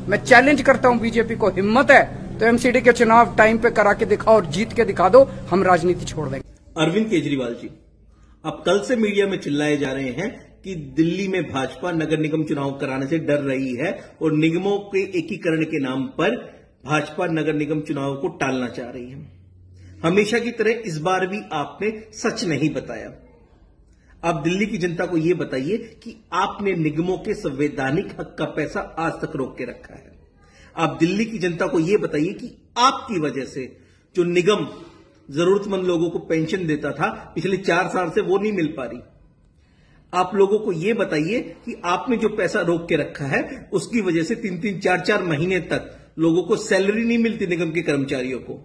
मैं चैलेंज करता हूं बीजेपी को, हिम्मत है तो एमसीडी के चुनाव टाइम पे करा के दिखाओ और जीत के दिखा दो, हम राजनीति छोड़ देंगे। अरविंद केजरीवाल जी, अब कल से मीडिया में चिल्लाए जा रहे हैं कि दिल्ली में भाजपा नगर निगम चुनाव कराने से डर रही है और निगमों के एकीकरण के नाम पर भाजपा नगर निगम चुनाव को टालना चाह रही है। हमेशा की तरह इस बार भी आपने सच नहीं बताया। आप दिल्ली की जनता को यह बताइए कि आपने निगमों के संवैधानिक हक का पैसा आज तक रोक के रखा है। आप दिल्ली की जनता को यह बताइए कि आपकी वजह से जो निगम जरूरतमंद लोगों को पेंशन देता था पिछले 4 साल से वो नहीं मिल पा रही। आप लोगों को यह बताइए कि आपने जो पैसा रोक के रखा है उसकी वजह से 3-3, 4-4 महीने तक लोगों को सैलरी नहीं मिलती, निगम के कर्मचारियों को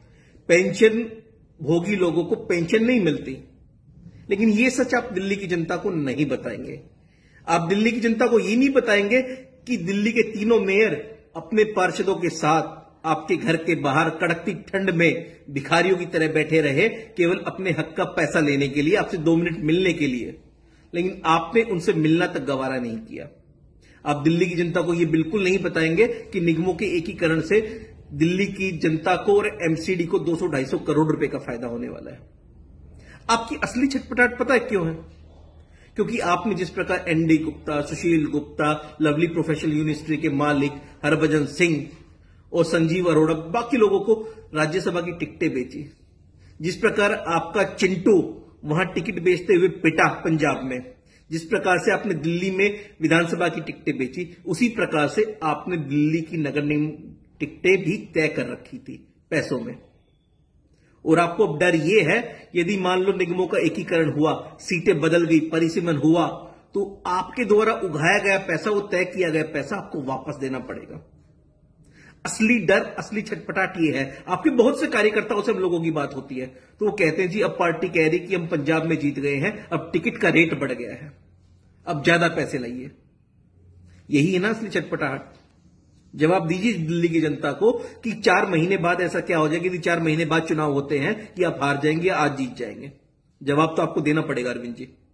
पेंशन भोगी लोगों को पेंशन नहीं मिलती। लेकिन यह सच आप दिल्ली की जनता को नहीं बताएंगे। आप दिल्ली की जनता को यह नहीं बताएंगे कि दिल्ली के तीनों मेयर अपने पार्षदों के साथ आपके घर के बाहर कड़कती ठंड में भिखारियों की तरह बैठे रहे, केवल अपने हक का पैसा लेने के लिए, आपसे 2 मिनट मिलने के लिए। लेकिन आपने उनसे मिलना तक गवारा नहीं किया। आप दिल्ली की जनता को यह बिल्कुल नहीं बताएंगे कि निगमों के एकीकरण से दिल्ली की जनता को और एमसीडी को 200-250 करोड़ रुपए का फायदा होने वाला है। आपकी असली छटपटाहट पता है क्यों है? क्योंकि आपने जिस प्रकार एनडी गुप्ता, सुशील गुप्ता, लवली प्रोफेशनल यूनिवर्सिटी के मालिक हरभजन सिंह और संजीव अरोड़ा, बाकी लोगों को राज्यसभा की टिकटें बेची, जिस प्रकार आपका चिंटू वहां टिकट बेचते हुए पिटा पंजाब में, जिस प्रकार से आपने दिल्ली में विधानसभा की टिकटें बेची, उसी प्रकार से आपने दिल्ली की नगर निगम टिकटें भी तय कर रखी थी पैसों में। और आपको अब डर यह है यदि मान लो निगमों का एकीकरण हुआ, सीटें बदल गई, परिसीमन हुआ, तो आपके द्वारा उगाया गया पैसा, वो तय किया गया पैसा आपको वापस देना पड़ेगा। असली डर, असली छटपटाहट ये है। आपके बहुत से कार्यकर्ताओं से हम लोगों की बात होती है तो वो कहते हैं जी अब पार्टी कह रही कि हम पंजाब में जीत गए हैं, अब टिकट का रेट बढ़ गया है, अब ज्यादा पैसे लाइए। यही है ना असली छटपटाहट। जवाब दीजिए दिल्ली की जनता को कि 4 महीने बाद ऐसा क्या हो जाएगा, यदि 4 महीने बाद चुनाव होते हैं कि आप हार जाएंगे या आज जीत जाएंगे। जवाब तो आपको देना पड़ेगा अरविंद जी।